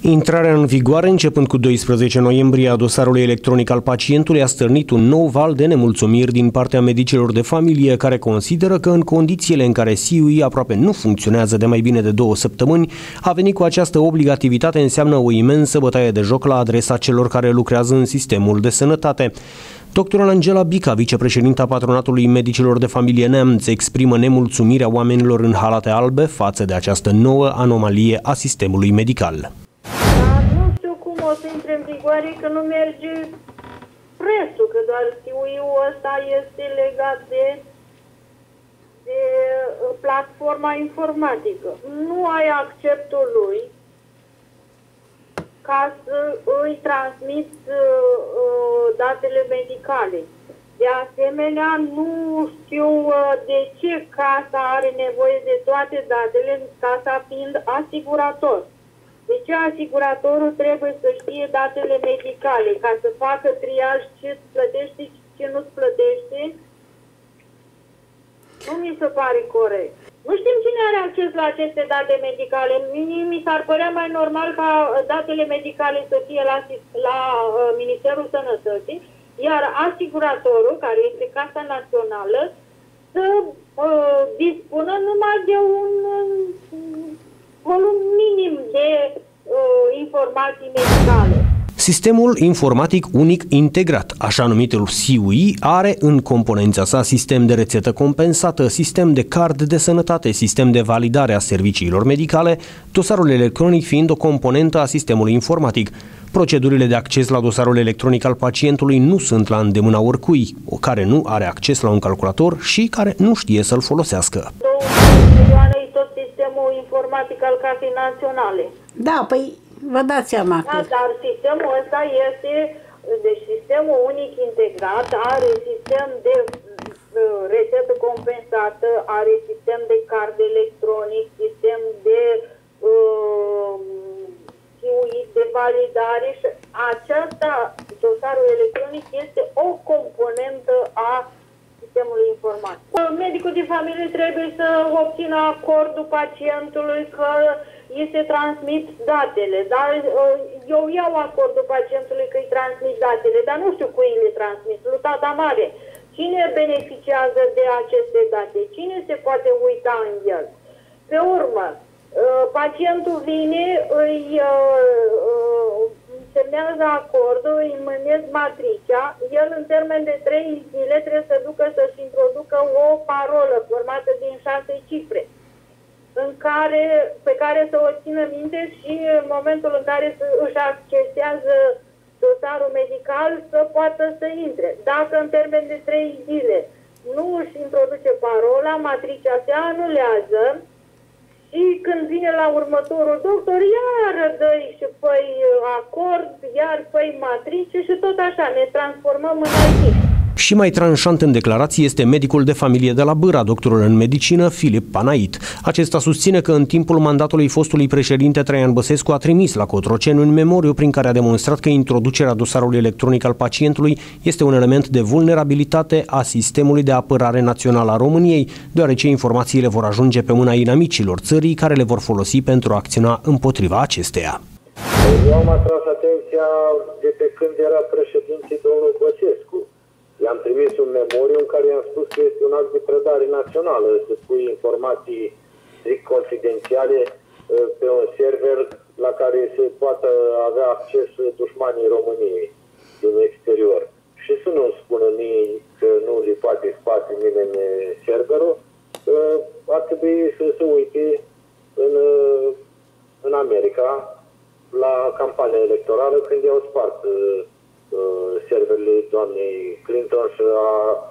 Intrarea în vigoare începând cu 12 noiembrie a dosarului electronic al pacientului a stârnit un nou val de nemulțumiri din partea medicilor de familie care consideră că în condițiile în care SIUI aproape nu funcționează de mai bine de 2 săptămâni, a venit cu această obligativitate înseamnă o imensă bătaie de joc la adresa celor care lucrează în sistemul de sănătate. Dr. Angela Bica, vicepreședinta Patronatului Medicilor de Familie Neamț, exprimă nemulțumirea oamenilor în halate albe față de această nouă anomalie a sistemului medical. Nu știu cum o să intre în vigoare, că nu merge prețul, că doar SIUI-ul ăsta este legat de platforma informatică. Nu ai acceptul lui ca să îi transmiți datele medicale. De asemenea, nu știu de ce casa are nevoie de toate datele, casa fiind asigurator. De ce asiguratorul trebuie să știe datele medicale? Ca să facă triaj ce îți plătește și ce nu-ți plătește? Nu mi se pare corect. Nu știm cine are acces la aceste date medicale. Mi s-ar părea mai normal ca datele medicale să fie la Ministerul Sănătății, iar asiguratorul, care este Casa Națională, să dispună numai de un volum minim de informații medicale. Sistemul informatic unic integrat, așa numitul SIUI, are în componența sa sistem de rețetă compensată, sistem de card de sănătate, sistem de validare a serviciilor medicale, dosarul electronic fiind o componentă a sistemului informatic. Procedurile de acces la dosarul electronic al pacientului nu sunt la îndemâna oricui, care nu are acces la un calculator și care nu știe să-l folosească. 2 milioane e tot sistemul informatic al Casei Naționale. Da, păi vă dați seama că... Da, dar sistemul ăsta este, deci sistemul unic integrat, are sistem de rețetă compensată, are sistem de card electronic, sistem de de validare și aceasta, dosarul electronic, este o componentă a sistemului informatic. Medicul de familie trebuie să obțină acordul pacientului că îi se transmit datele, dar eu iau acordul pacientului că îi transmit datele, dar nu știu cui le transmit, lui tata mare. Cine beneficiază de aceste date? Cine se poate uita în el? Pe urmă, pacientul vine, îi semnează acordul, îi mânesc matricea, el în termen de 3 zile trebuie să ducă să-și introducă o parolă formată din 6 cifre, pe care să o țină minte și în momentul în care își accesează dosarul medical să poată să intre. Dacă în termen de 3 zile nu își introduce parola, matricea se anulează și când vine la următorul doctor, iară dă-i și păi acord, iar păi matrice și tot așa, ne transformăm în IT. Și mai tranșant în declarație este medicul de familie de la Bâra, doctorul în medicină Filip Panait. Acesta susține că în timpul mandatului fostului președinte Traian Băsescu a trimis la Cotroceni un memoriu prin care a demonstrat că introducerea dosarului electronic al pacientului este un element de vulnerabilitate a sistemului de apărare națională a României, deoarece informațiile vor ajunge pe mâna inamicilor țării care le vor folosi pentru a acționa împotriva acesteia. Eu am atras atenția de pe când era președinte domnul Băsescu. I-am trimis un memoriu în care i-am spus că este un act de trădare națională, să pui informații strict confidențiale pe un server la care se poată avea acces dușmanii României din exterior. Și să nu spună mie că nu le poate spate nimeni serverul, ar trebui să se uite în America la campania electorală când i-au spart serverele doamnei Clinton și a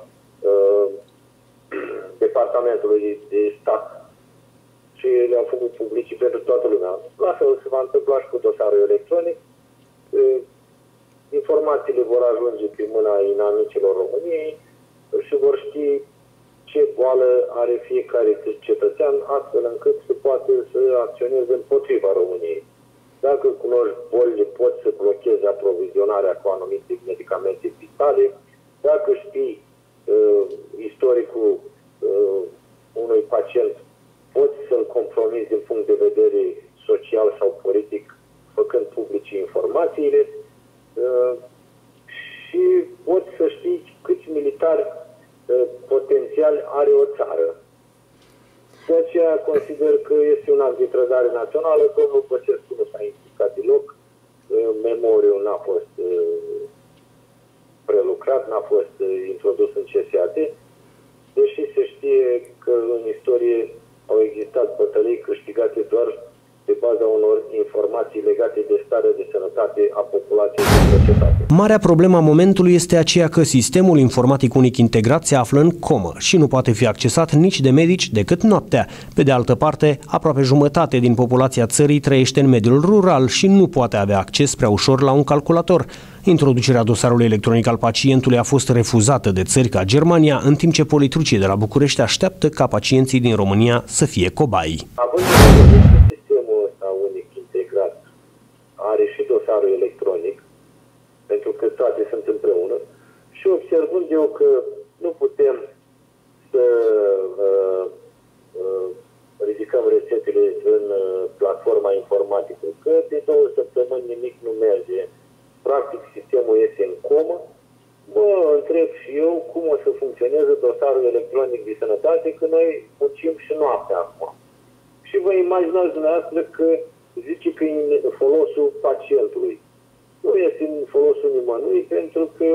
Departamentului de Stat și le-au făcut publici pentru toată lumea. La fel se va întâmpla și cu dosarul electronic. Informațiile vor ajunge pe mâna inamicilor României și vor ști ce boală are fiecare cetățean, astfel încât se poate să acționeze împotriva României. Dacă cunoști bolile, poți să blochezi aprovizionarea cu anumite medicamente vitale. Dacă știi istoricul unui pacient, poți să-l compromiți din punct de vedere social sau politic, făcând informațiile și poți să știi câți militari potențiali are o țară. De aceea consider că este un act de trădare națională. Domnul Băsescu nu s-a implicat deloc. Memoriul n-a fost prelucrat, n-a fost introdus în CSAT, deși se știe că în istorie au existat bătălii câștigate doar pe baza unor informații legate de starea de sănătate a populației din societate. Marea problemă a momentului este aceea că sistemul informatic unic integrat se află în comă și nu poate fi accesat nici de medici decât noaptea. Pe de altă parte, aproape jumătate din populația țării trăiește în mediul rural și nu poate avea acces prea ușor la un calculator. Introducerea dosarului electronic al pacientului a fost refuzată de țări ca Germania, în timp ce politrucii de la București așteaptă ca pacienții din România să fie cobai. Sistemul ăsta unic integrat are și dosarul electronic, pentru că toate sunt împreună, și observând eu că nu putem să ridicăm rețetele în platforma informatică, că de 2 săptămâni nimic nu merge, practic sistemul este în comă, mă întreb și eu cum o să funcționeze dosarul electronic de sănătate, că noi muncim și noaptea acum. Și vă imaginați dumneavoastră că zice că e în folosul pacientului. Nu este în folosul nimănui, pentru că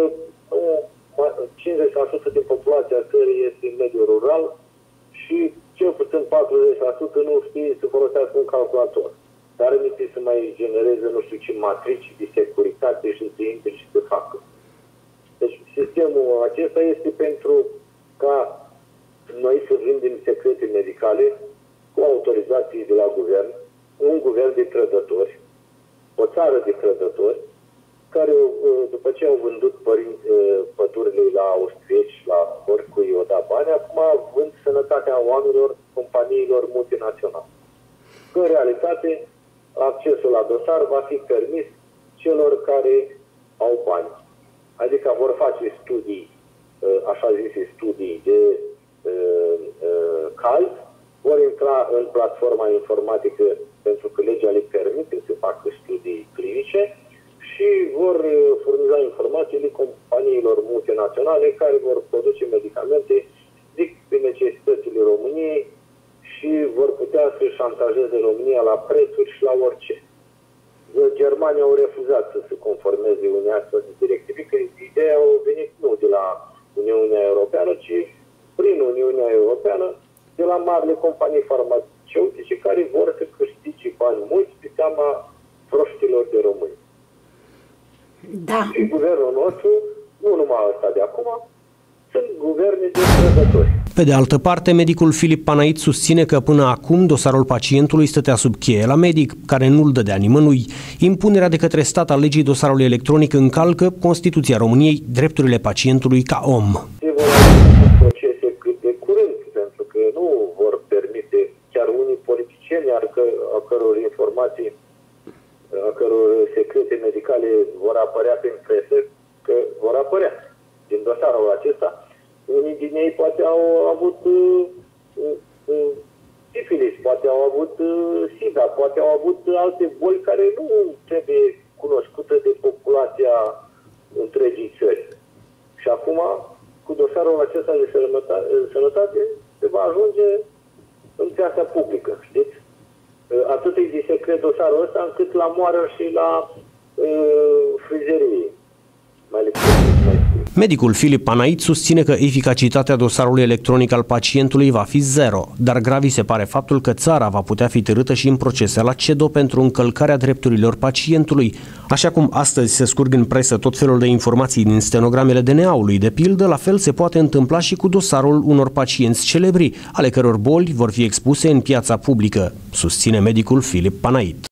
50% din populația țării este în mediul rural și cel puțin 40% nu știe să folosească un calculator. Dar nu să mai genereze nu știu ce matrici de securitate și să intre și să facă. Deci sistemul acesta este pentru ca noi să vindem secrete medicale cu autorizații de la guvern, un guvern de trădători, o țară de trădători, care după ce au vândut pădurile la austrieci, la oricui o da bani, acum vând sănătatea oamenilor, companiilor multinaționale. În realitate, accesul la dosar va fi permis celor care au bani. Adică vor face studii, așa zise studii de caz, vor intra în platforma informatică pentru că legea le permite să facă studii clinice și vor furniza informațiile companiilor multinaționale care vor produce medicamente strict pe necesitățile României și vor putea să șantajeze România la prețuri și la orice. Germania au refuzat să se conformeze unei astfel de directive, că ideea au venit nu de la Uniunea Europeană, ci prin Uniunea Europeană, de la marile companii farmaceutice care vor să câștige bani mulți pe seama proștilor de români. Da. Și guvernul nostru, nu numai ăsta de acum, sunt guverne de trădători. Pe de altă parte, medicul Filip Panait susține că până acum dosarul pacientului stătea sub cheie la medic, care nu-l dădea nimănui. Impunerea de către stat a legii dosarului electronic încalcă Constituția României, drepturile pacientului ca om. Se vor avea procese cât de curând, pentru că nu vor permite chiar unii politicieni, a căror informații, a căror secrete medicale vor apărea prin presă, că vor apărea din dosarul acesta. Unii din ei poate au avut sifilis, poate au avut SIDA, poate au avut alte boli care nu trebuie cunoscute de populația întregii țări. Și acum, cu dosarul acesta de sănătate, se va ajunge în piața publică, știți? Atât e de secret dosarul ăsta, încât la moară și la frizerie. Medicul Filip Panait susține că eficacitatea dosarului electronic al pacientului va fi zero, dar grav se pare faptul că țara va putea fi târâtă și în procese la CEDO pentru încălcarea drepturilor pacientului. Așa cum astăzi se scurg în presă tot felul de informații din stenogramele DNA-ului, de pildă, la fel se poate întâmpla și cu dosarul unor pacienți celebri, ale căror boli vor fi expuse în piața publică, susține medicul Filip Panait.